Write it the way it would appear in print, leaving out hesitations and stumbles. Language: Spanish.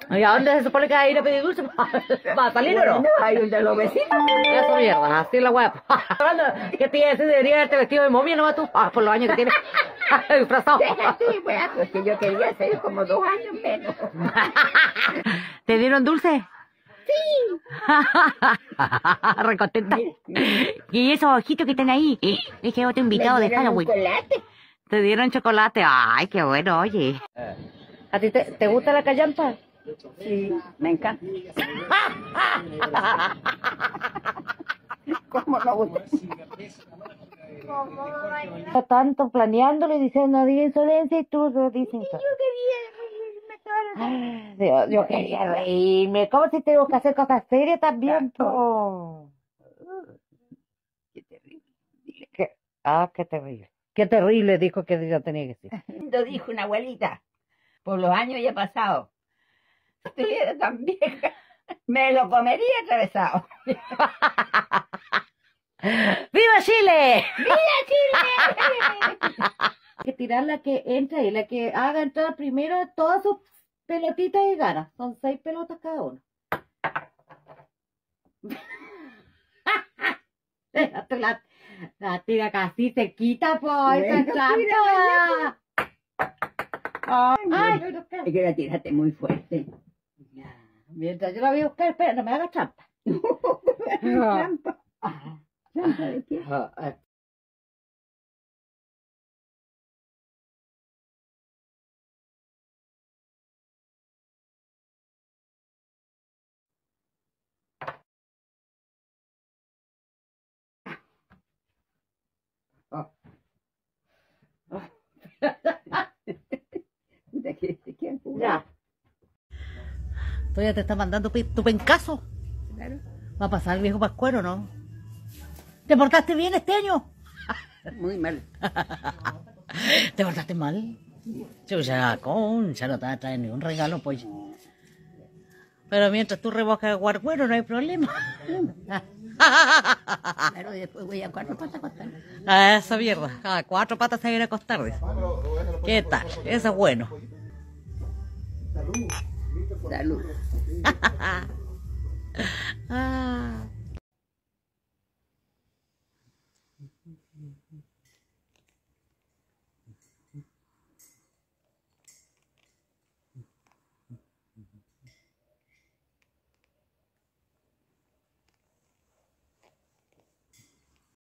¿Y a dónde se supone que va a ir a pedir dulce? ¿Va a salir o no? Hay un de los vecinos. Eso mierda, así la wea. ¿Qué te iba a decir? Debería haberte vestido de momia nomás tú. Por los años que tienes disfrazado. Sí, bueno, pues que yo quería ser como 2 años menos. ¿Te dieron dulce? Sí. Recontenta. ¿Y esos ojitos que están ahí? Es que otro invitado de Halloween. Chocolate. ¿Te dieron chocolate? Ay, qué bueno, oye. ¿A ti te gusta la callampa? Sí, me encanta. ¿Cómo no gusta? Tanto planeándolo y diciendo, no diga insolencia y tú lo dices. Yo quería reírme toda la Dios, yo quería reírme. ¿Cómo si tengo que hacer cosas serias también? Po? Qué terrible. Qué terrible. Qué terrible, dijo que yo tenía que decir. Lo dijo una abuelita. Por los años ya pasado. Si estuviera tan vieja, me lo comería atravesado. ¡Viva Chile! ¡Viva Chile! Hay que tirar la que entra y la que haga entrar primero todas sus pelotitas y ganas. Son 6 pelotas cada uno. La tira casi se quita, pues, esa trampa. Ay, Es que la tiraste muy fuerte. ya. Mientras yo la voy a buscar, espera, no me hagas trampa. Trampa. ¿Trampa de qué? ¿De quién jugó? Ya. Tú ya te estás mandando tu pencazo. Claro. ¿Va a pasar el viejo Pascuero, no? ¿Te portaste bien este año? Muy mal. ¿Te portaste mal? Chucha, concha, no te vas a traer ningún regalo, pues. Pero mientras tú reboscas el guarguero, no hay problema. Claro, y después voy a 4 patas a acostar. A esa mierda. A 4 patas se viene a acostar. Dice. ¿Qué tal? Eso es bueno. Salud. Ah.